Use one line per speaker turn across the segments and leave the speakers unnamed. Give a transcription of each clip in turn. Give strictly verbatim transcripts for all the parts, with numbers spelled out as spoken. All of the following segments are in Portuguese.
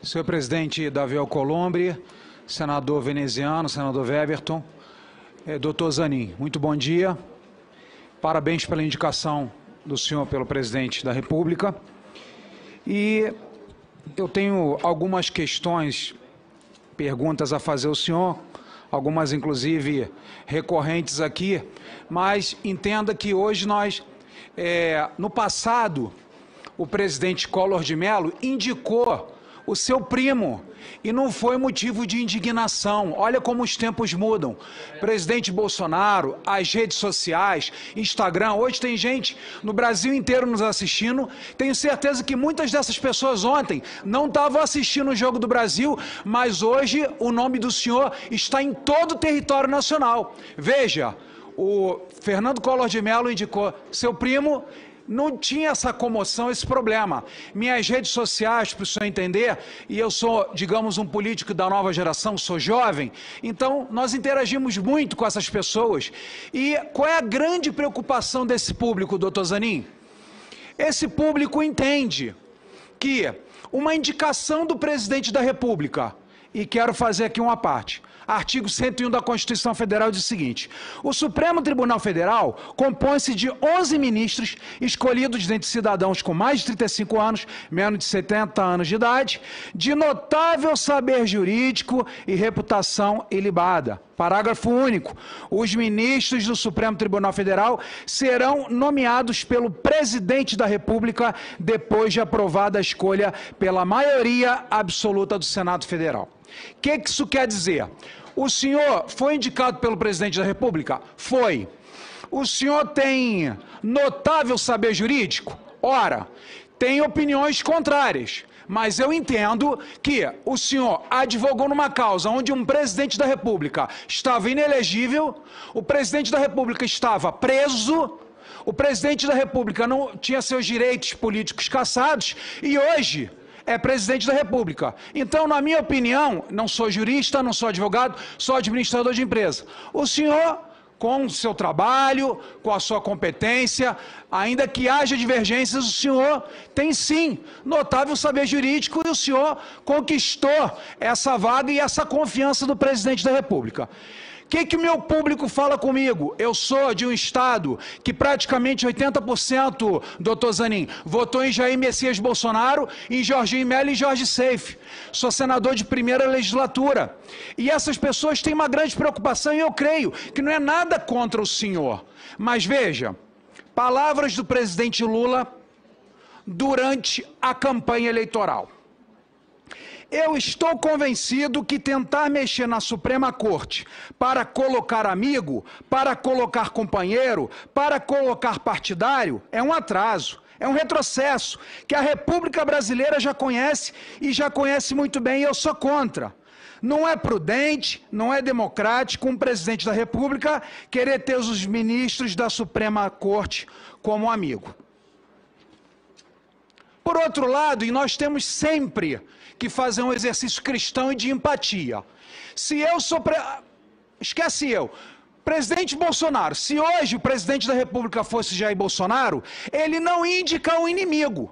Senhor presidente Davi Alcolumbre, senador veneziano, senador Weberton, eh, doutor Zanin, muito bom dia. Parabéns pela indicação do senhor pelo presidente da República. E eu tenho algumas questões, perguntas a fazer ao senhor, algumas inclusive recorrentes aqui, mas entenda que hoje nós, é, no passado, o presidente Collor de Mello indicou o seu primo, e não foi motivo de indignação. Olha como os tempos mudam. Presidente Bolsonaro, as redes sociais, Instagram, hoje tem gente no Brasil inteiro nos assistindo. Tenho certeza que muitas dessas pessoas ontem não estavam assistindo o Jogo do Brasil, mas hoje o nome do senhor está em todo o território nacional. Veja, o Fernando Collor de Mello indicou seu primo. Não tinha essa comoção, esse problema. Minhas redes sociais, para o senhor entender, e eu sou, digamos, um político da nova geração, sou jovem, então nós interagimos muito com essas pessoas. E qual é a grande preocupação desse público, doutor Zanin? Esse público entende que uma indicação do presidente da República, e quero fazer aqui uma parte, artigo cento e um da Constituição Federal diz o seguinte: o Supremo Tribunal Federal compõe-se de onze ministros escolhidos dentre cidadãos com mais de trinta e cinco anos, menos de setenta anos de idade, de notável saber jurídico e reputação ilibada. Parágrafo único. Os ministros do Supremo Tribunal Federal serão nomeados pelo presidente da República depois de aprovada a escolha pela maioria absoluta do Senado Federal. O que, que isso quer dizer? O senhor foi indicado pelo presidente da República? Foi. O senhor tem notável saber jurídico? Ora, tem opiniões contrárias. Mas eu entendo que o senhor advogou numa causa onde um presidente da República estava inelegível, o presidente da República estava preso, o presidente da República não tinha seus direitos políticos cassados e hoje é presidente da República. Então, na minha opinião, não sou jurista, não sou advogado, sou administrador de empresa. O senhor, com o seu trabalho, com a sua competência, ainda que haja divergências, o senhor tem sim notável saber jurídico e o senhor conquistou essa vaga e essa confiança do presidente da República. O que, que o meu público fala comigo? Eu sou de um estado que praticamente oitenta por cento, doutor Zanin, votou em Jair Messias Bolsonaro, em Jorginho Mello e Jorge Seife. Sou senador de primeira legislatura. E essas pessoas têm uma grande preocupação e eu creio que não é nada contra o senhor. Mas veja, palavras do presidente Lula durante a campanha eleitoral. Eu estou convencido que tentar mexer na Suprema Corte para colocar amigo, para colocar companheiro, para colocar partidário, é um atraso, é um retrocesso, que a República Brasileira já conhece e já conhece muito bem e eu sou contra. Não é prudente, não é democrático um presidente da República querer ter os ministros da Suprema Corte como amigo. Por outro lado, e nós temos sempre que fazer um exercício cristão e de empatia. Se eu sou... Pre... Esquece eu. Presidente Bolsonaro, se hoje o presidente da República fosse Jair Bolsonaro, ele não ia indicar um inimigo.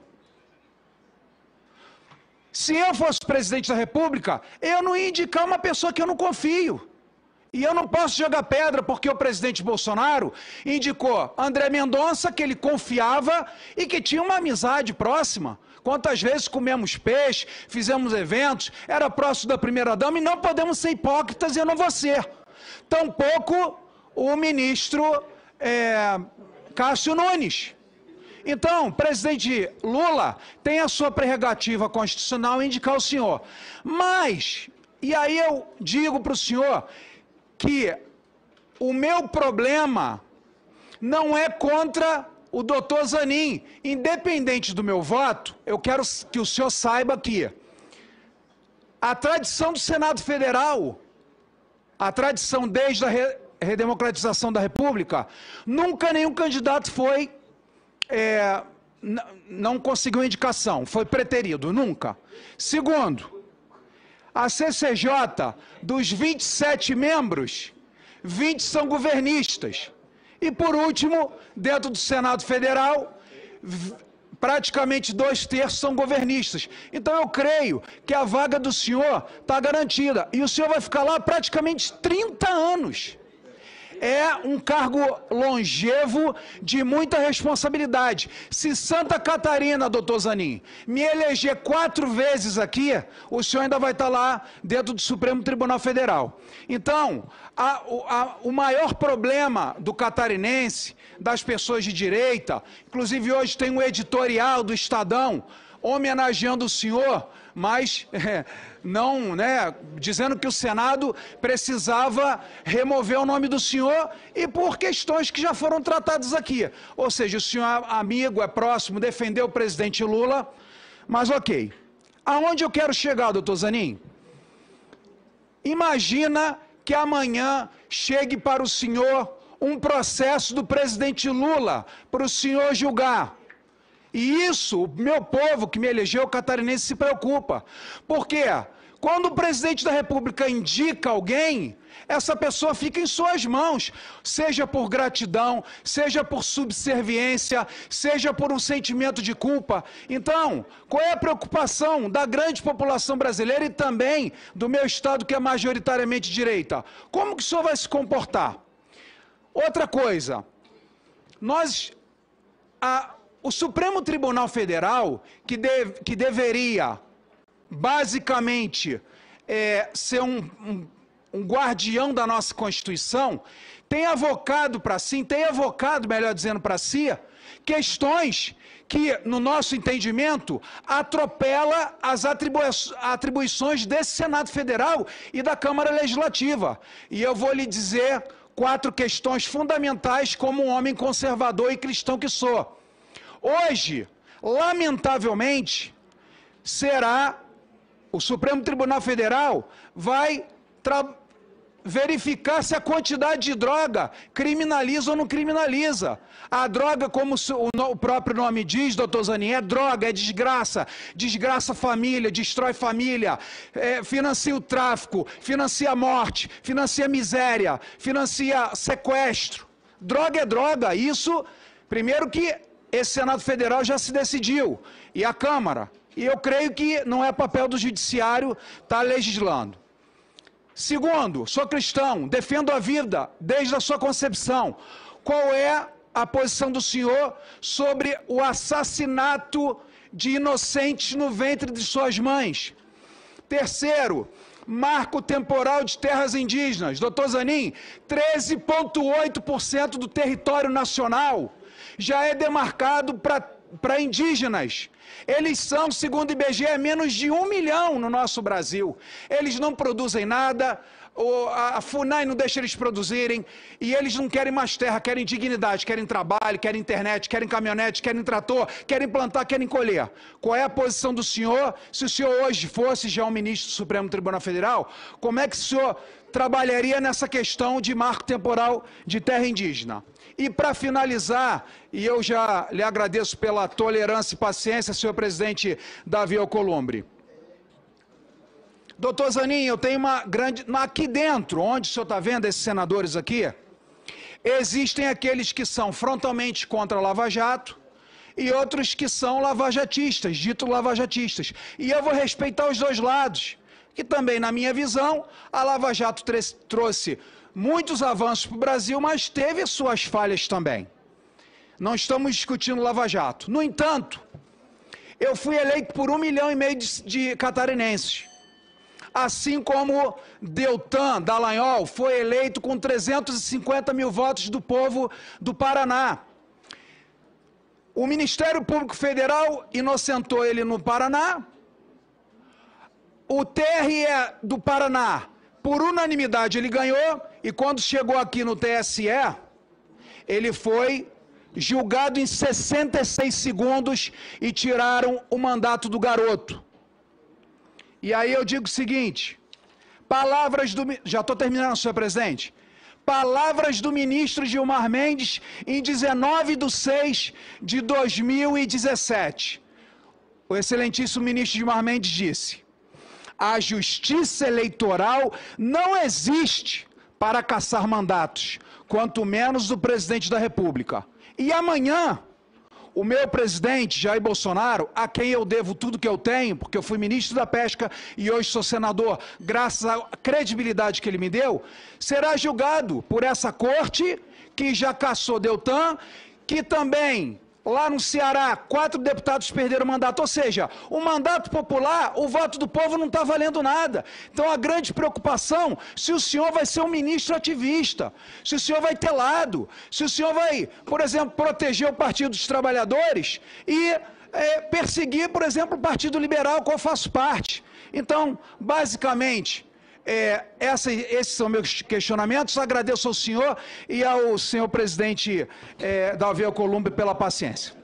Se eu fosse presidente da República, eu não ia indicar uma pessoa que eu não confio. E eu não posso jogar pedra porque o presidente Bolsonaro indicou André Mendonça, que ele confiava e que tinha uma amizade próxima. Quantas vezes comemos peixe, fizemos eventos, era próximo da primeira-dama e não podemos ser hipócritas e eu não vou ser. Tampouco o ministro é, Cássio Nunes. Então, presidente Lula tem a sua prerrogativa constitucional em indicar o senhor. Mas, e aí eu digo para o senhor que o meu problema não é contra o doutor Zanin. Independente do meu voto, eu quero que o senhor saiba que a tradição do Senado Federal, a tradição desde a re redemocratização da República, nunca nenhum candidato foi, é, não conseguiu indicação, foi preterido, nunca. Segundo, a C C J, dos vinte e sete membros, vinte são governistas. E, por último, dentro do Senado Federal, praticamente dois terços são governistas. Então eu creio que a vaga do senhor está garantida. E o senhor vai ficar lá praticamente trinta anos. É um cargo longevo de muita responsabilidade. Se Santa Catarina, doutor Zanin, me eleger quatro vezes aqui, o senhor ainda vai estar lá dentro do Supremo Tribunal Federal. Então, a, a, o maior problema do catarinense, das pessoas de direita, inclusive hoje tem um editorial do Estadão homenageando o senhor, mas é, não, né, dizendo que o Senado precisava remover o nome do senhor e por questões que já foram tratadas aqui. Ou seja, o senhor é amigo, é próximo, defendeu o presidente Lula, mas ok. Aonde eu quero chegar, doutor Zanin? Imagina que amanhã chegue para o senhor um processo do presidente Lula para o senhor julgar. E isso, o meu povo que me elegeu, o catarinense, se preocupa. Por quê? Quando o presidente da República indica alguém, essa pessoa fica em suas mãos, seja por gratidão, seja por subserviência, seja por um sentimento de culpa. Então, qual é a preocupação da grande população brasileira e também do meu estado, que é majoritariamente direita? Como que o senhor vai se comportar? Outra coisa, nós... A, O Supremo Tribunal Federal, que, deve, que deveria, basicamente, é, ser um, um, um guardião da nossa Constituição, tem avocado para si, tem avocado, melhor dizendo, para si, questões que, no nosso entendimento, atropela as atribui atribuições desse Senado Federal e da Câmara Legislativa. E eu vou lhe dizer quatro questões fundamentais como um homem conservador e cristão que sou. Hoje, lamentavelmente, será, o Supremo Tribunal Federal vai verificar se a quantidade de droga criminaliza ou não criminaliza. A droga, como o próprio nome diz, doutor Zanin, é droga, é desgraça, desgraça a família, destrói família, é, financia o tráfico, financia a morte, financia a miséria, financia sequestro. Droga é droga, isso, primeiro que esse Senado Federal já se decidiu, e a Câmara, e eu creio que não é papel do Judiciário estar legislando. Segundo, sou cristão, defendo a vida desde a sua concepção. Qual é a posição do senhor sobre o assassinato de inocentes no ventre de suas mães? Terceiro, marco temporal de terras indígenas. doutor Zanin, treze vírgula oito por cento do território nacional já é demarcado para indígenas. Eles são, segundo o I B G E, menos de um milhão no nosso Brasil. Eles não produzem nada, a FUNAI não deixa eles produzirem, e eles não querem mais terra, querem dignidade, querem trabalho, querem internet, querem caminhonete, querem trator, querem plantar, querem colher. Qual é a posição do senhor? Se o senhor hoje fosse já um ministro do Supremo Tribunal Federal, como é que o senhor trabalharia nessa questão de marco temporal de terra indígena? E para finalizar, e eu já lhe agradeço pela tolerância e paciência, senhor presidente Davi Alcolumbre. doutor Zanin, eu tenho uma grande... Aqui dentro, onde o senhor está vendo esses senadores aqui, existem aqueles que são frontalmente contra a Lava Jato e outros que são lavajatistas, dito lavajatistas. E eu vou respeitar os dois lados, que também, na minha visão, a Lava Jato trouxe muitos avanços para o Brasil, mas teve suas falhas também. Não estamos discutindo Lava Jato. No entanto, eu fui eleito por um milhão e meio de, de catarinenses. Assim como Deltan Dallagnol foi eleito com trezentos e cinquenta mil votos do povo do Paraná. O Ministério Público Federal inocentou ele no Paraná. O T R E do Paraná, por unanimidade, ele ganhou, e quando chegou aqui no T S E, ele foi julgado em sessenta e seis segundos e tiraram o mandato do garoto. E aí eu digo o seguinte, palavras do... Já estou terminando, senhor presidente. Palavras do ministro Gilmar Mendes em dezenove de seis de dois mil e dezessete. O excelentíssimo ministro Gilmar Mendes disse: a justiça eleitoral não existe para caçar mandatos, quanto menos do presidente da República. E amanhã, o meu presidente, Jair Bolsonaro, a quem eu devo tudo que eu tenho, porque eu fui ministro da Pesca e hoje sou senador, graças à credibilidade que ele me deu, será julgado por essa corte que já cassou Deltan, que também, lá no Ceará, quatro deputados perderam o mandato, ou seja, o mandato popular, o voto do povo não está valendo nada. Então a grande preocupação, se o senhor vai ser um ministro ativista, se o senhor vai ter lado, se o senhor vai, por exemplo, proteger o Partido dos Trabalhadores e é, perseguir, por exemplo, o Partido Liberal, qual eu faço parte. Então, basicamente, É, essa, esses são meus questionamentos. Agradeço ao senhor e ao senhor presidente é, Davi Alcolumbre pela paciência.